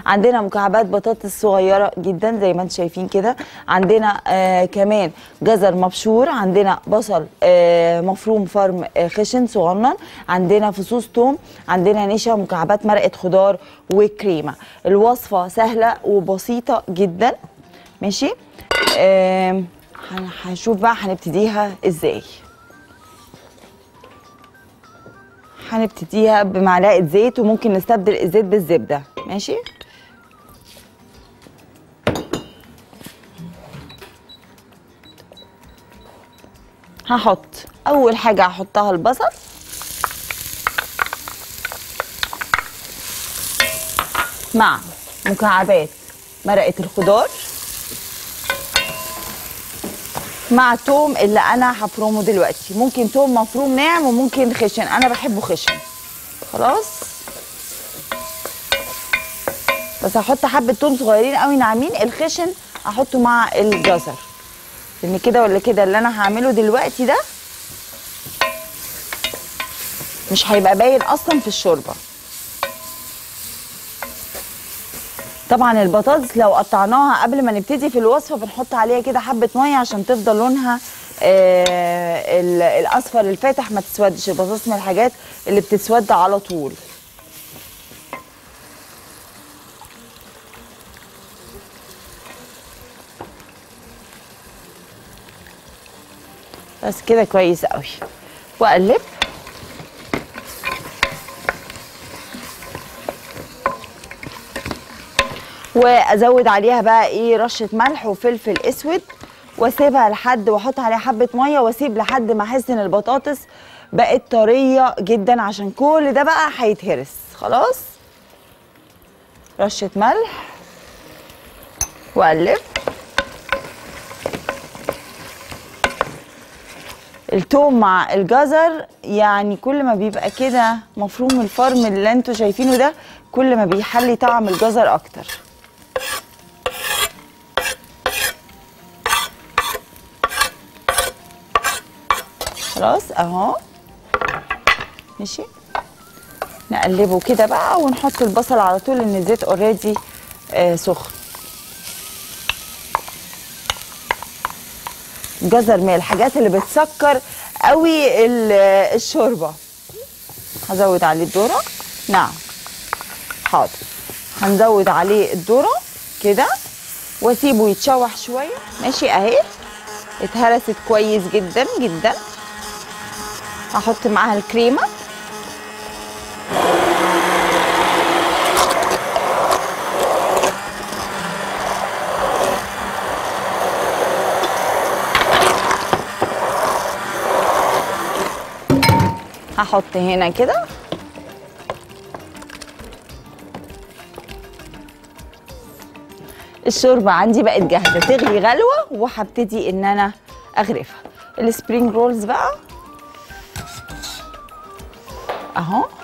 عندنا مكعبات بطاطس صغيره جدا زي ما انتم شايفين كده، عندنا كمان جزر مبشور، عندنا بصل مفروم فرم خشن صغنن، عندنا فصوص ثوم، عندنا نشا، مكعبات مرقه خضار وكريمه. الوصفه سهله وبسيطه جدا. ماشي. هنشوف بقى هنبتديها ازاي. هنبتديها بمعلقه زيت، وممكن نستبدل الزيت بالزبده. ماشي. هحط اول حاجه هحطها البصل، مع مكعبات مرقه الخضار، مع توم اللي انا هفرمه دلوقتي. ممكن توم مفروم ناعم وممكن خشن، انا بحبه خشن. خلاص. بس هحط حبه توم صغيرين قوي ناعمين، الخشن هحطه مع الجزر، لان كده ولا كده اللي انا هعمله دلوقتي ده مش هيبقى باين اصلا في الشوربه. طبعا البطاطس لو قطعناها قبل ما نبتدي في الوصفه بنحط عليها كده حبه ميه عشان تفضل لونها الاصفر الفاتح، ما تسودش. البطاطس من الحاجات اللي بتسود على طول. بس كده كويس قوي، واقلب. وازود عليها بقى ايه رشه ملح وفلفل اسود، واسيبها لحد، واحط عليها حبه ميه، واسيب لحد ما احس ان البطاطس بقت طريه جدا، عشان كل ده بقى هيتهرس. خلاص. رشه ملح واقلب. التوم مع الجزر يعني كل ما بيبقى كده مفروم الفرم اللي انتوا شايفينه ده، كل ما بيحلي طعم الجزر اكتر. خلاص اهو. ماشي. نقلبه كده بقى، ونحط البصل على طول لان الزيت اوريدي سخن. الجزر من الحاجات اللي بتسكر قوي الشوربه. هزود عليه الذره. نعم حاضر. هنزود عليه الذره كده واسيبه يتشوح شويه. ماشي اهي اتهرست كويس جدا جدا. هحط معاها الكريمه. هحط هنا كده. الشوربه عندي بقت جاهزه تغلي غلوه، وهبتدي ان انا اغرفها. السبرينج رولز بقى اهو.